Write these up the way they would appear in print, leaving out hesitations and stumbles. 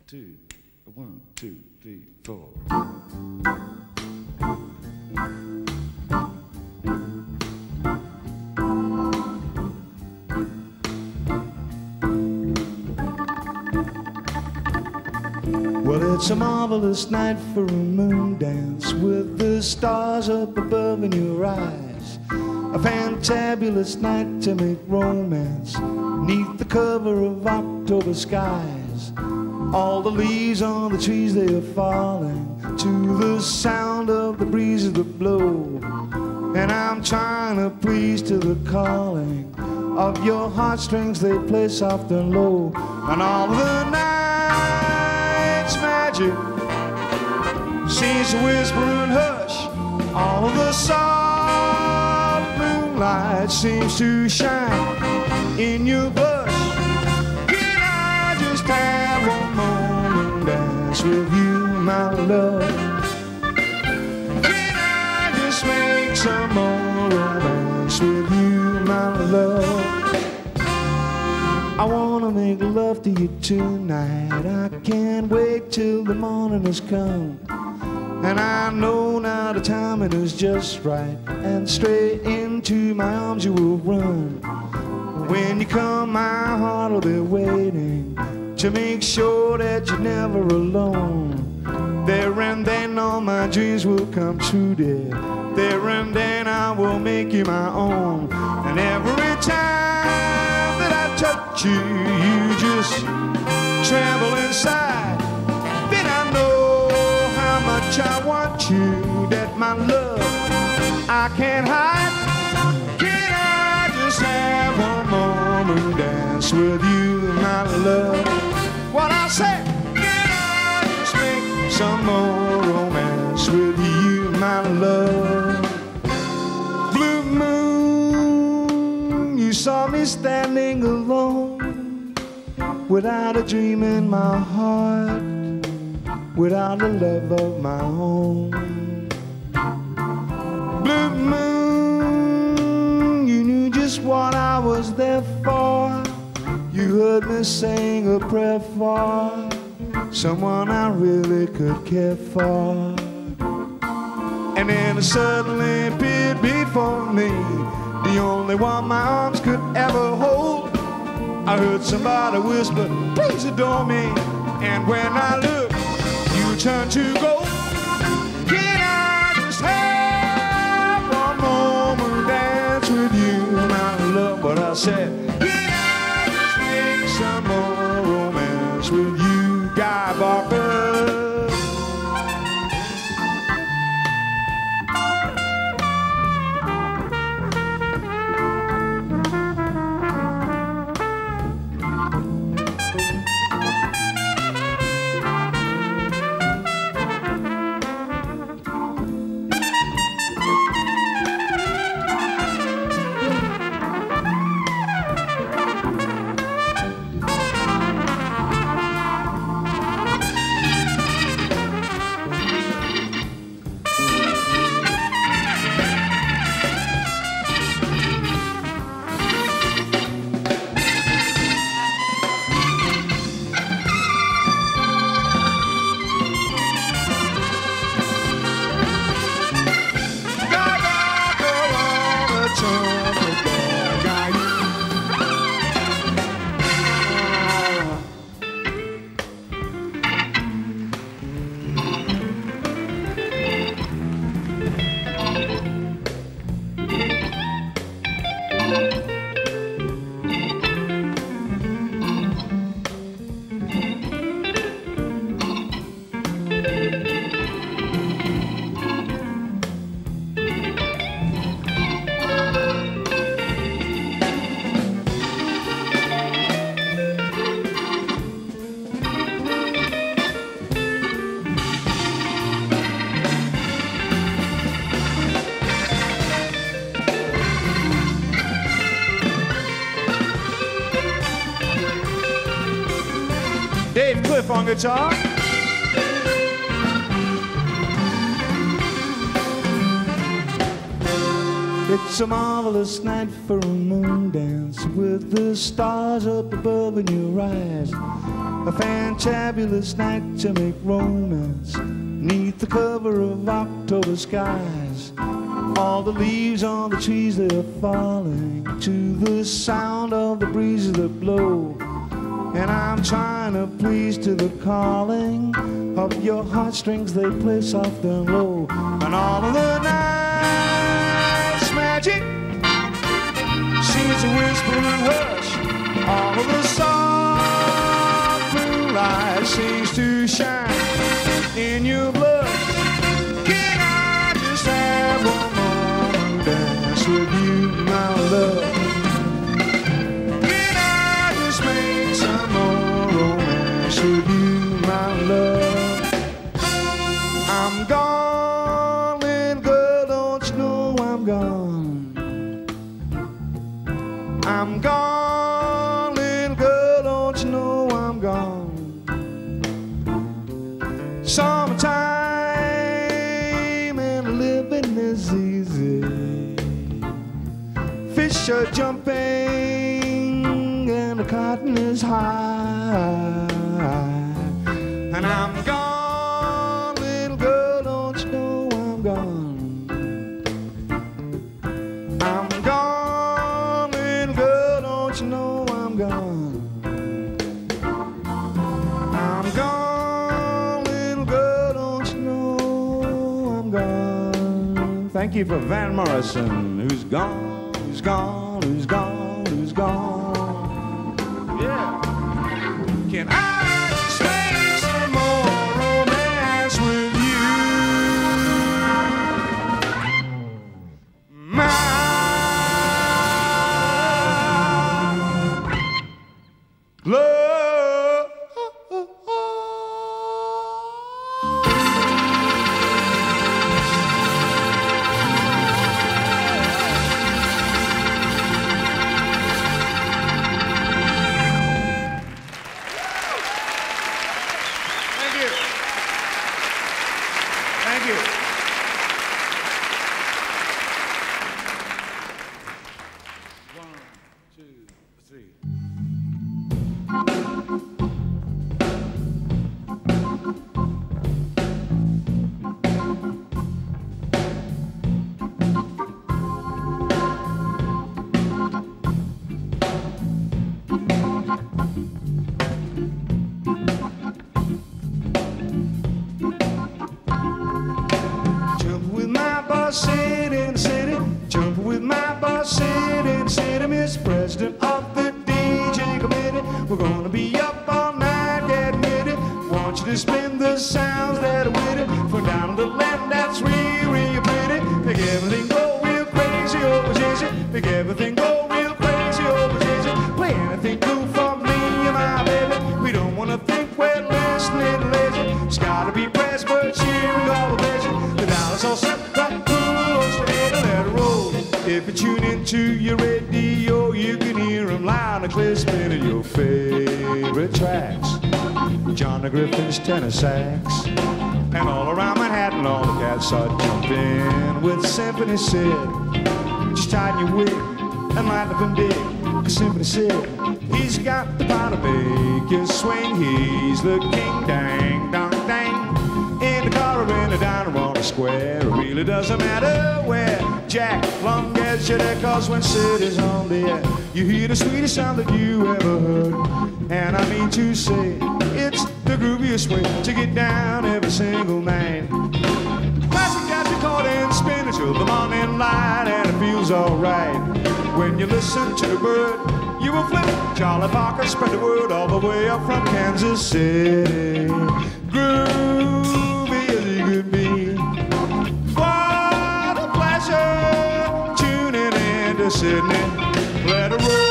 two, 1, 2, 3, 4. Well, it's a marvelous night for a moon dance with the stars up above in your eyes. A fantabulous night to make romance neath the cover of October skies. All the leaves on the trees, they are falling to the sound of the breezes that blow. And I'm trying to please to the calling of your heartstrings, they play soft and low. And all of the night's magic seems to whisper and hush. All of the soft moonlight seems to shine in your blush. Can I just have one moment dance with you, my love? Can I just make some more romance with you, my love? I wanna make love to you tonight. I can't wait till the morning has come. And I know now the timing is just right, and straight into my arms you will run. When you come, my heart will be waiting to make sure that you're never alone. There and then all my dreams will come true, dear. There and then I will make you my own. And every time that I touch you, you just tremble inside. Then I know how much I want you, that my love I can't hide. Can I just have one moment dance with you, my love? What I say? Can I just make some more romance with you, my love? Blue moon, you saw me standing alone, without a dream in my heart, without a love of my own. Blue moon, you knew just what I was there for. You heard me sing a prayer for someone I really could care for. And then suddenly appeared before me, the only one my arms could ever hold. I heard somebody whisper, please adore me. And when I looked, you turned to gold. Can I just have one moment dance with you, my love? But I said, can I just make some more romance with you, Guy Barker? Dave Cliff on guitar. It's a marvelous night for a moon dance with the stars up above in your eyes. A fantabulous night to make romance 'neath the cover of October skies. All the leaves on the trees, they're falling to the sound of the breezes that blow. And I'm trying to please to the calling of your heartstrings, they play soft and low. And all of the night's magic seems to whisper and hush. All of the soft moonlight seems to shine in your blush. Can I just have one more dance with you, my love? Can I just make some more romance with you, my love? I'm gone, little girl, don't you know I'm gone? I'm gone, little girl, don't you know I'm gone? Summertime and living is easy. Fish are jumping and the cotton is high. And I'm gone, little girl, don't you know I'm gone? I'm gone, little girl, don't you know I'm gone? I'm gone, little girl, don't you know I'm gone? Thank you for Van Morrison, who's gone, who's gone, who's gone, who's gone. Yeah. Can I just make some more romance with you, my love? Thank you. Thank you. One, two, three. Jump with my boss, sit in the city. Jump with my boss, sit in the city. Miss President of the DJ committee. We're gonna be up all night, get ready. Want you to spin the sounds that are witty. From down on the left, that's real, real pretty. Make everything go real crazy over Jay-Z. Make everything go real crazy over Jay-Z. Play anything cool for me and my baby. We don't wanna think we're listening lazy. It's gotta be press, but cheering all the pleasure. The dollars all set, right, cool, straight, and let it roll. If you tune into your radio, you can hear them loud and clear spinning your favorite tracks. John Griffin's tenor sax. And all around Manhattan, all the cats are jumping with Symphony Sid. Just tighten your wig and line up and dig. 'Cause Symphony Sid, he's got the power to make you swing. He's the king, dang, dong, dang. In the car or in the diner on the square, it really doesn't matter where. Jack, long as you're there, 'cause when Sid is on the air, you hear the sweetest sound that you ever heard. And I mean to say, it's the grooviest way to get down every single night. Classic got you caught in spin until the morning light, and it feels alright. When you listen to the bird, you will flip. Charlie Parker spread the word all the way up from Kansas City. Groovy as he could be. What a pleasure tuning in to Sydney. Let it roll.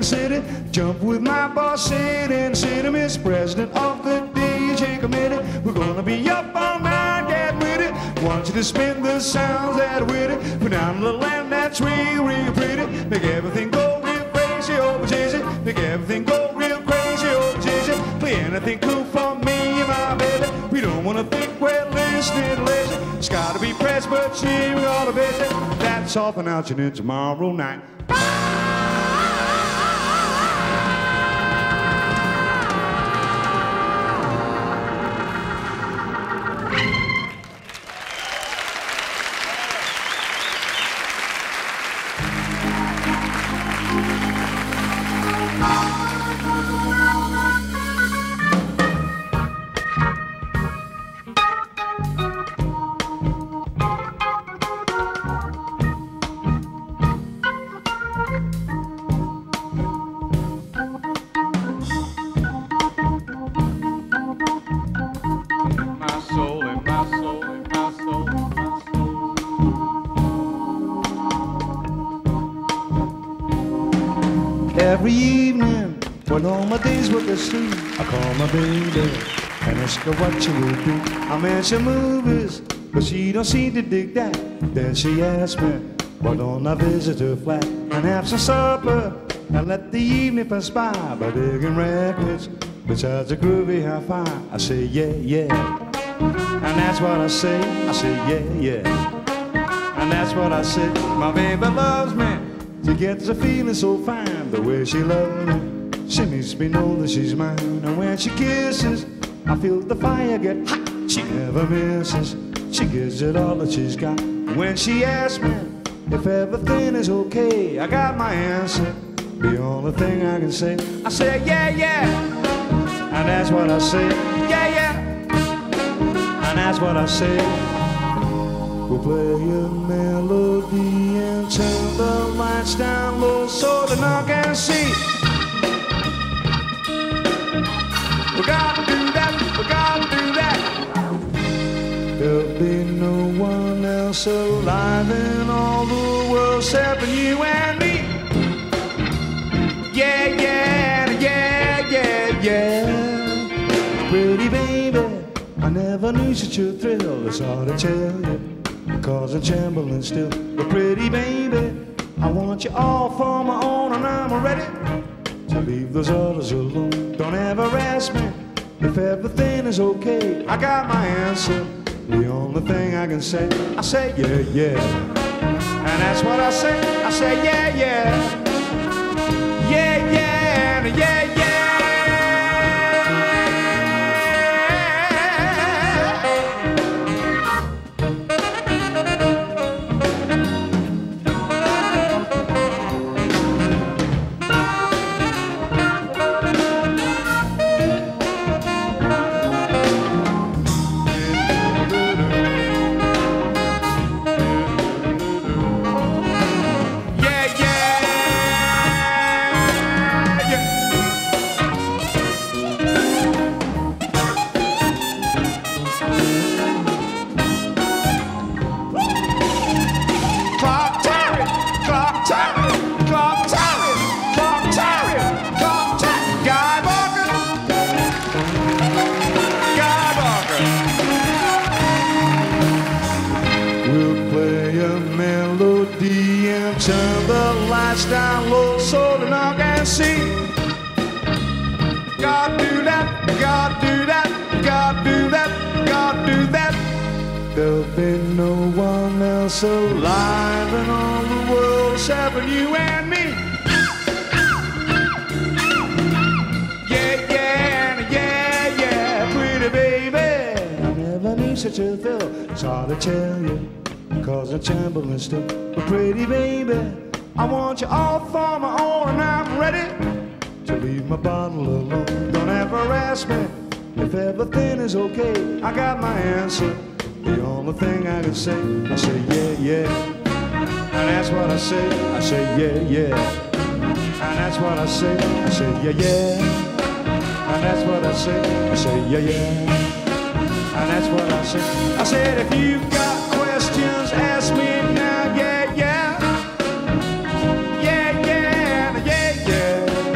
city. Jump with my boss, sit and sit him as president of the DJ committee. We're gonna be up all night, get with it. Want you to spin the sounds that with it. Put down a little land that's real, real pretty. Make everything go real crazy over Jay-Z. Make everything go real crazy over Jay-Z. Play anything cool for me and my baby. We don't wanna think we're listening lazy. It's gotta be pressed, but she we all are busy. That's all for now, tune in tomorrow night. Every evening, when all my days were asleep, I call my baby and ask her what she will do. I mention movies, but she don't seem to dig that. Then she asks me, why don't I visit her flat and have some supper and let the evening pass by digging records besides a groovy hi-fi. I say, yeah, yeah, and that's what I say. I say, yeah, yeah, and that's what I say. My baby loves me. She gets a feeling so fine, the way she loves me. She makes me know that she's mine. And when she kisses, I feel the fire get hot. She never misses. She gives it all that she's got. When she asks me if everything is okay, I got my answer. The only thing I can say, I say, yeah, yeah. And that's what I say, yeah, yeah. And that's what I say. We'll play a melody and turn the lights down low so that no one can see. We gotta do that, we gotta do that. There'll be no one else alive in all the world except you and me. Yeah, yeah, yeah, yeah, yeah. Pretty baby, I never knew such a thrill. It's hard to tell you, causing trembling still. But pretty baby, I want you all for my own, and I'm ready to leave those others alone. Don't ever ask me if everything is okay. I got my answer. The only thing I can say, I say yeah, yeah. And that's what I say. I say yeah, yeah. Yeah, yeah, and yeah, yeah. Turn the lights down low so that I can see. God do that, God do that, God do that, God do that. There'll be no one else alive in all the world except for you and me. Yeah, yeah, yeah, yeah, pretty baby. I never knew such a thrill. It's hard to tell you, cause I'm trembling still. But pretty baby, I want you all for my own, and I'm ready to leave my bottle alone. Don't ever ask me if everything is okay. I got my answer. The only thing I can say, I say yeah, yeah. And that's what I say. I say yeah, yeah. And that's what I say. I say yeah, yeah. And that's what I say. I say yeah, yeah. And that's what I say. I said if you've got questions, ask me now, yeah, yeah. Yeah, yeah, yeah, yeah.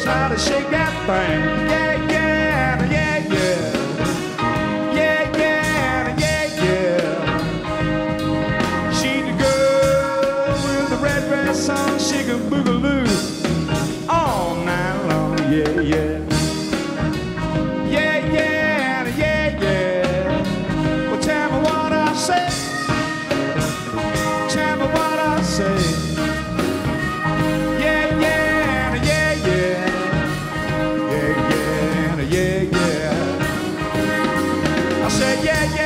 knows how to shake that thing. Yeah, yeah, yeah, yeah. Yeah, yeah, yeah, yeah. She the girl with the red dress on, she can boogaloo all night long. Yeah, yeah. Yeah, yeah, yeah, yeah. Well, tell me what I say. Tell me what I say. Yeah, yeah, yeah, yeah. Yeah, yeah, yeah, yeah. I said, yeah, yeah.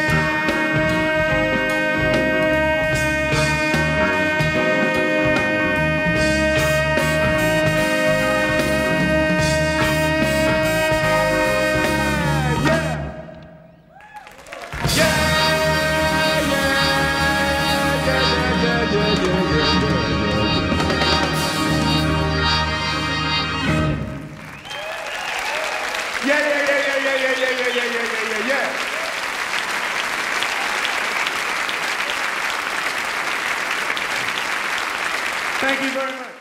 Yeah. Thank you very much.